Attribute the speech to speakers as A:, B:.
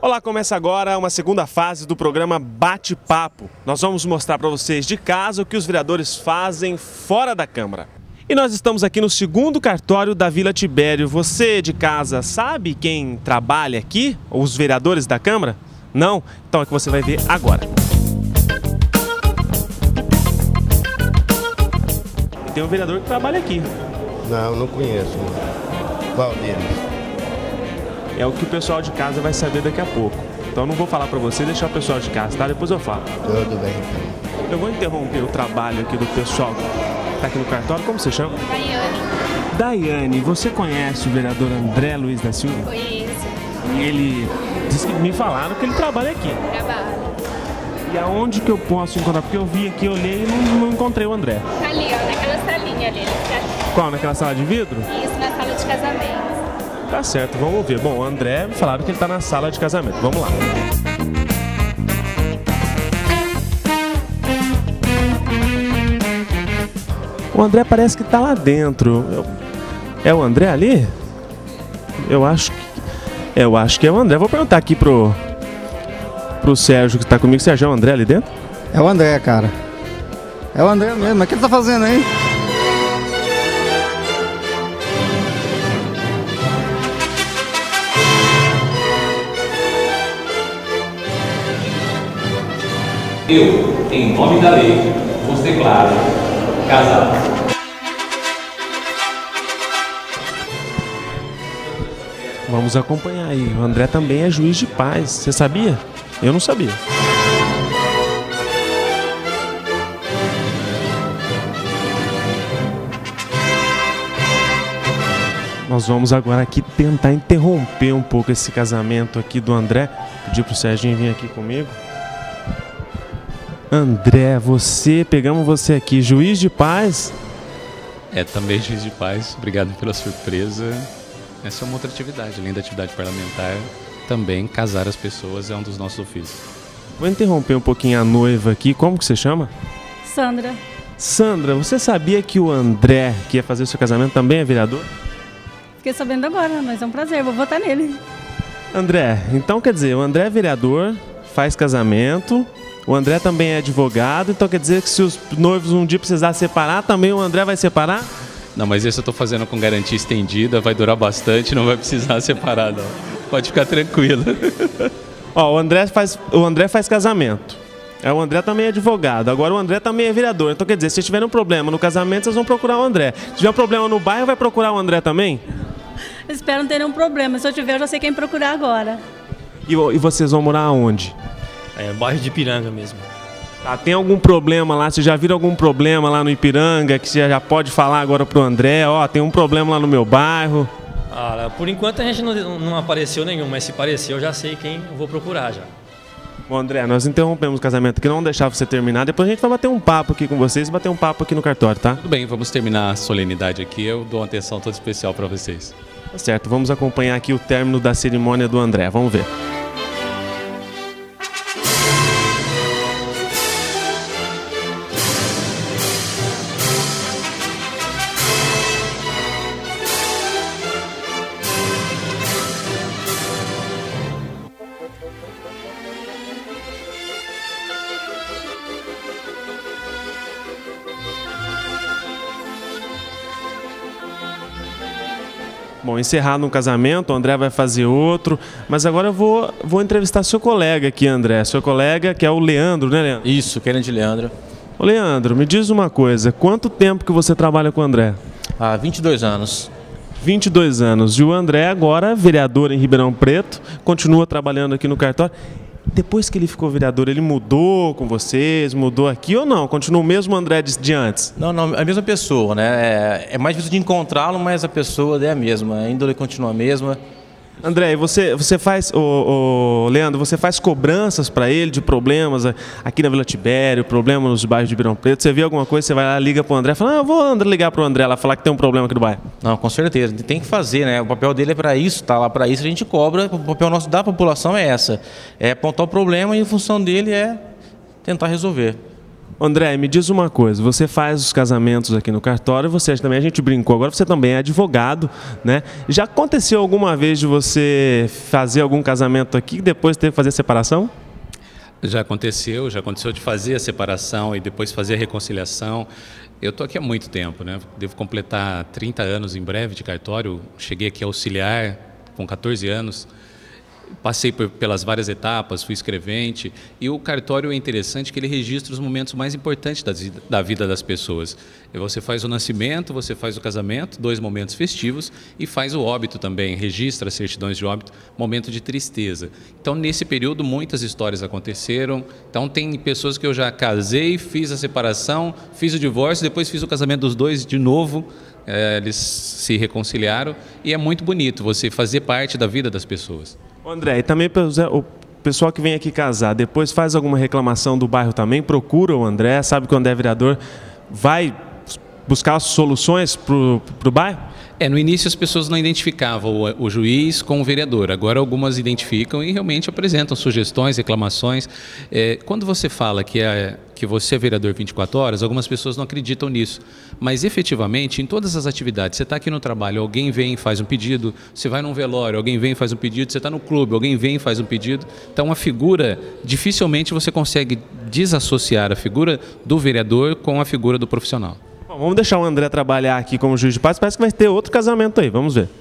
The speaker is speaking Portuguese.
A: Olá, começa agora uma segunda fase do programa Bate-Papo. Nós vamos mostrar para vocês de casa o que os vereadores fazem fora da Câmara. E nós estamos aqui no segundo cartório da Vila Tibério. Você de casa sabe quem trabalha aqui? Os vereadores da Câmara? Não? Então é que você vai ver agora. E tem um vereador que trabalha aqui.
B: Não conheço. Qual deles?
A: É o que o pessoal de casa vai saber daqui a pouco. Então não vou falar para você, deixar o pessoal de casa, tá? Depois eu falo.
B: Tudo bem, então.
A: Eu vou interromper o trabalho aqui do pessoal que tá aqui no cartório. Como você chama?
C: Daiane.
A: Daiane, você conhece o vereador André Luiz da Silva?
C: Conheço.
A: E ele disse que me falaram que ele trabalha aqui.
C: Trabalho.
A: E aonde que eu posso encontrar? Porque eu vi aqui, olhei e não encontrei o André.
C: Tá ali, ó, naquela salinha ali.
A: Qual? Naquela sala de vidro?
C: Isso, na sala de casamento.
A: Tá certo, vamos ver. Bom, o André me falaram que ele tá na sala de casamento. Vamos lá. O André parece que tá lá dentro. É o André ali? Eu acho que é o André. Vou perguntar aqui pro Sérgio que tá comigo. Sérgio, é o André ali dentro?
D: É o André, cara. É o André mesmo. Mas o que ele tá fazendo aí?
E: Eu, em nome da lei, vos declaro casado.
A: Vamos acompanhar aí. O André também é juiz de paz. Você sabia? Eu não sabia. Nós vamos agora aqui tentar interromper um pouco esse casamento aqui do André. Pedir pro Serginho vir aqui comigo. André, pegamos você aqui, juiz de paz?
E: É, também juiz de paz, obrigado pela surpresa. Essa é uma outra atividade, além da atividade parlamentar, também casar as pessoas é um dos nossos ofícios.
A: Vou interromper um pouquinho a noiva aqui, como que você chama?
F: Sandra.
A: Sandra, você sabia que o André, que ia fazer o seu casamento, também é vereador?
F: Fiquei sabendo agora, mas é um prazer, vou votar nele.
A: André, então quer dizer, o André é vereador, faz casamento, o André também é advogado, então quer dizer que se os noivos um dia precisar separar, também o André vai separar?
E: Não, mas isso eu estou fazendo com garantia estendida, vai durar bastante, não vai precisar separar não. Pode ficar tranquilo.
A: Ó, o André faz casamento. O André também é advogado, agora o André também é vereador. Então quer dizer, se vocês tiverem um problema no casamento, vocês vão procurar o André. Se tiver um problema no bairro, vai procurar o André também?
F: Espero não ter nenhum problema, se eu tiver eu já sei quem procurar agora.
A: E vocês vão morar aonde?
G: É, bairro de Ipiranga mesmo.
A: Tá, tem algum problema lá? Você já viram algum problema lá no Ipiranga que você já pode falar agora pro André? Ó, tem um problema lá no meu bairro.
G: Ah, por enquanto a gente não apareceu nenhum, mas se aparecer eu já sei quem eu vou procurar já.
A: Bom, André, nós interrompemos o casamento aqui, não deixar você terminar. Depois a gente vai bater um papo aqui com vocês e bater um papo aqui no cartório, tá?
E: Tudo bem, vamos terminar a solenidade aqui, eu dou uma atenção toda especial para vocês.
A: Tá certo, vamos acompanhar aqui o término da cerimônia do André, vamos ver. Bom, encerrado um casamento, o André vai fazer outro, mas agora eu vou entrevistar seu colega aqui, André. Seu colega, que é o Leandro, né, Leandro?
H: Isso, querendo Leandro.
A: Ô, Leandro, me diz uma coisa, quanto tempo que você trabalha com o André?
H: Há 22 anos.
A: 22 anos. E o André agora, vereador em Ribeirão Preto, continua trabalhando aqui no cartório. Depois que ele ficou vereador, ele mudou com vocês, mudou aqui ou não? Continua o mesmo André de antes?
H: Não, a mesma pessoa, né? É mais difícil de encontrá-lo, mas a pessoa é a mesma, a índole continua a mesma.
A: André, você faz, Leandro, você faz cobranças para ele de problemas aqui na Vila Tibério, problemas nos bairros de Ribeirão Preto? Você vê alguma coisa, você vai lá, liga para o André, fala, eu vou ligar para o André lá, falar que tem um problema aqui no bairro.
H: Não, com certeza, tem que fazer, né? O papel dele é para isso, tá lá para isso, a gente cobra, o papel nosso da população é essa, é apontar o problema e a função dele é tentar resolver.
A: André, me diz uma coisa, você faz os casamentos aqui no cartório, você também, a gente brincou, agora você também é advogado, né? Já aconteceu alguma vez de você fazer algum casamento aqui e depois ter que fazer a separação?
E: Já aconteceu de fazer a separação e depois fazer a reconciliação. Eu estou aqui há muito tempo, né? Devo completar 30 anos em breve de cartório, cheguei aqui auxiliar com 14 anos. Passei pelas várias etapas, fui escrevente, e o cartório é interessante que ele registra os momentos mais importantes da vida das pessoas. Você faz o nascimento, você faz o casamento, 2 momentos festivos, e faz o óbito também, registra as certidões de óbito, momento de tristeza. Então, nesse período, muitas histórias aconteceram. Então, tem pessoas que eu já casei, fiz a separação, fiz o divórcio, depois fiz o casamento dos dois de novo. Eles se reconciliaram, e é muito bonito você fazer parte da vida das pessoas.
A: André, e também o pessoal que vem aqui casar, depois faz alguma reclamação do bairro também, procura o André, sabe que o André é vereador, vai buscar soluções para o bairro?
E: No início as pessoas não identificavam o juiz com o vereador, agora algumas identificam e realmente apresentam sugestões, reclamações. Quando você fala que você é vereador 24 horas, algumas pessoas não acreditam nisso, mas efetivamente em todas as atividades, você está aqui no trabalho, alguém vem e faz um pedido, você vai num velório, alguém vem e faz um pedido, você está no clube, alguém vem e faz um pedido, então a figura, dificilmente você consegue desassociar a figura do vereador com a figura do profissional.
A: Bom, vamos deixar o André trabalhar aqui como juiz de paz, parece que vai ter outro casamento aí, vamos ver.